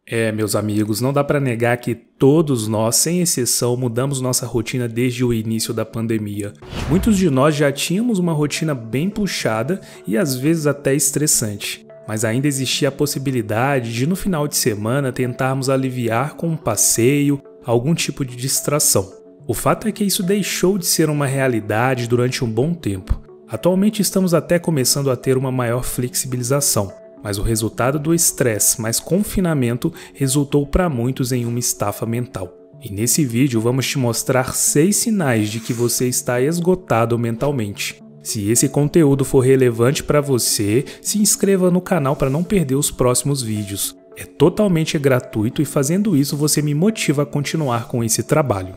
Meus amigos, não dá para negar que todos nós, sem exceção, mudamos nossa rotina desde o início da pandemia. Muitos de nós já tínhamos uma rotina bem puxada e às vezes até estressante, mas ainda existia a possibilidade de no final de semana tentarmos aliviar com um passeio, algum tipo de distração. O fato é que isso deixou de ser uma realidade durante um bom tempo. Atualmente estamos até começando a ter uma maior flexibilização. Mas o resultado do estresse mais confinamento resultou para muitos em uma estafa mental. E nesse vídeo vamos te mostrar 6 sinais de que você está esgotado mentalmente. Se esse conteúdo for relevante para você, se inscreva no canal para não perder os próximos vídeos. É totalmente gratuito e fazendo isso você me motiva a continuar com esse trabalho.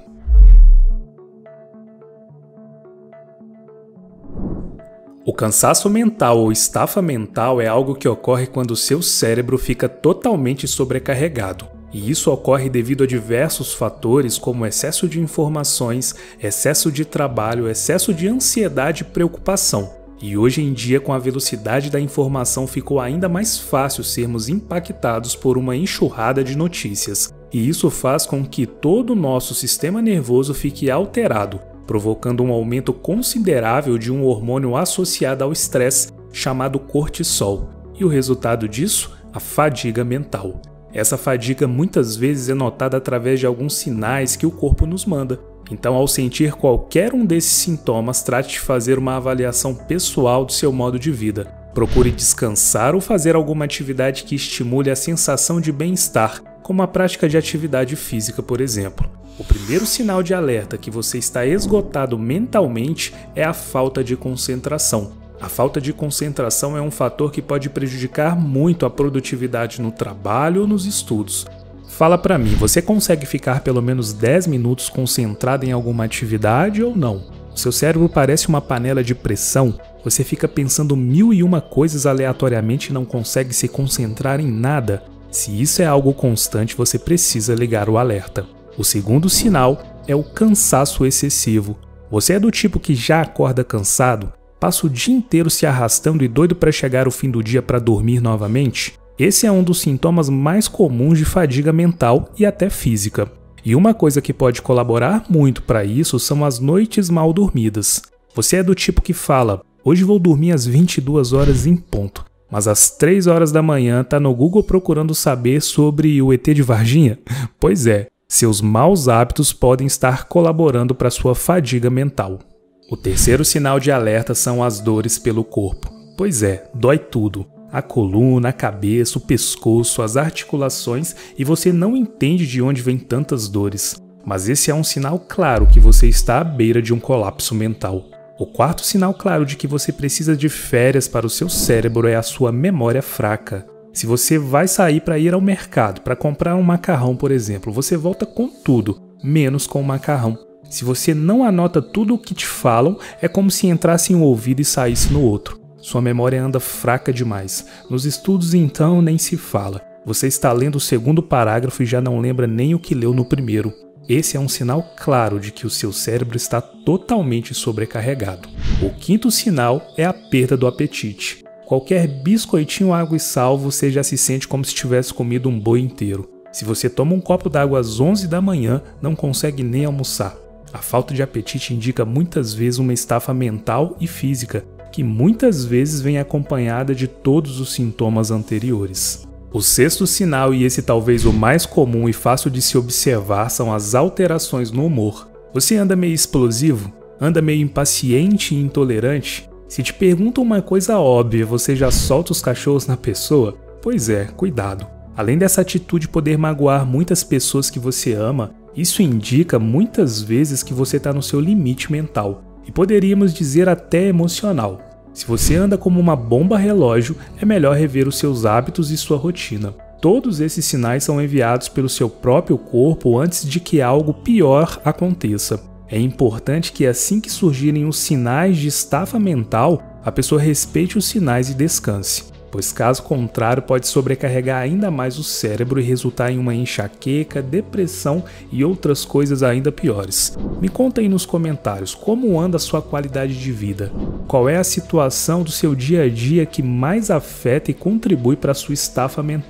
O cansaço mental ou estafa mental é algo que ocorre quando o seu cérebro fica totalmente sobrecarregado. E isso ocorre devido a diversos fatores como excesso de informações, excesso de trabalho, excesso de ansiedade e preocupação. E hoje em dia, com a velocidade da informação, ficou ainda mais fácil sermos impactados por uma enxurrada de notícias. E isso faz com que todo o nosso sistema nervoso fique alterado, provocando um aumento considerável de um hormônio associado ao estresse chamado cortisol. E o resultado disso? A fadiga mental. Essa fadiga muitas vezes é notada através de alguns sinais que o corpo nos manda. Então, ao sentir qualquer um desses sintomas, trate de fazer uma avaliação pessoal do seu modo de vida. Procure descansar ou fazer alguma atividade que estimule a sensação de bem-estar, como a prática de atividade física, por exemplo. O primeiro sinal de alerta que você está esgotado mentalmente é a falta de concentração. A falta de concentração é um fator que pode prejudicar muito a produtividade no trabalho ou nos estudos. Fala pra mim, você consegue ficar pelo menos 10 minutos concentrado em alguma atividade ou não? O seu cérebro parece uma panela de pressão, você fica pensando 1001 coisas aleatoriamente e não consegue se concentrar em nada? Se isso é algo constante, você precisa ligar o alerta. O segundo sinal é o cansaço excessivo. Você é do tipo que já acorda cansado? Passa o dia inteiro se arrastando e doido para chegar o fim do dia para dormir novamente? Esse é um dos sintomas mais comuns de fadiga mental e até física. E uma coisa que pode colaborar muito para isso são as noites mal dormidas. Você é do tipo que fala, hoje vou dormir às 22 horas em ponto, mas às 3 horas da manhã tá no Google procurando saber sobre o ET de Varginha? Pois é. Seus maus hábitos podem estar colaborando para sua fadiga mental. O terceiro sinal de alerta são as dores pelo corpo. Pois é, dói tudo. A coluna, a cabeça, o pescoço, as articulações e você não entende de onde vêm tantas dores. Mas esse é um sinal claro que você está à beira de um colapso mental. O quarto sinal claro de que você precisa de férias para o seu cérebro é a sua memória fraca. Se você vai sair para ir ao mercado, para comprar um macarrão, por exemplo, você volta com tudo, menos com o macarrão. Se você não anota tudo o que te falam, é como se entrasse em um ouvido e saísse no outro. Sua memória anda fraca demais. Nos estudos, então, nem se fala. Você está lendo o segundo parágrafo e já não lembra nem o que leu no primeiro. Esse é um sinal claro de que o seu cérebro está totalmente sobrecarregado. O quinto sinal é a perda do apetite. Qualquer biscoitinho, água e sal, você já se sente como se tivesse comido um boi inteiro. Se você toma um copo d'água às 11 da manhã, não consegue nem almoçar. A falta de apetite indica muitas vezes uma estafa mental e física, que muitas vezes vem acompanhada de todos os sintomas anteriores. O sexto sinal, e esse talvez o mais comum e fácil de se observar, são as alterações no humor. Você anda meio explosivo? Anda meio impaciente e intolerante? Se te perguntam uma coisa óbvia, você já solta os cachorros na pessoa? Pois é, cuidado. Além dessa atitude poder magoar muitas pessoas que você ama, isso indica muitas vezes que você está no seu limite mental, e poderíamos dizer até emocional. Se você anda como uma bomba relógio, é melhor rever os seus hábitos e sua rotina. Todos esses sinais são enviados pelo seu próprio corpo antes de que algo pior aconteça. É importante que assim que surgirem os sinais de estafa mental, a pessoa respeite os sinais e descanse, pois caso contrário pode sobrecarregar ainda mais o cérebro e resultar em uma enxaqueca, depressão e outras coisas ainda piores. Me conta aí nos comentários como anda a sua qualidade de vida. Qual é a situação do seu dia a dia que mais afeta e contribui para a sua estafa mental?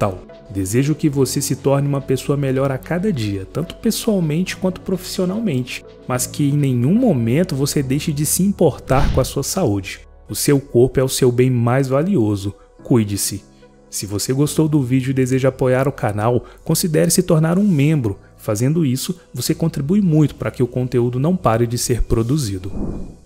Desejo que você se torne uma pessoa melhor a cada dia, tanto pessoalmente quanto profissionalmente, mas que em nenhum momento você deixe de se importar com a sua saúde. O seu corpo é o seu bem mais valioso. Cuide-se. Se você gostou do vídeo e deseja apoiar o canal, considere se tornar um membro. Fazendo isso, você contribui muito para que o conteúdo não pare de ser produzido.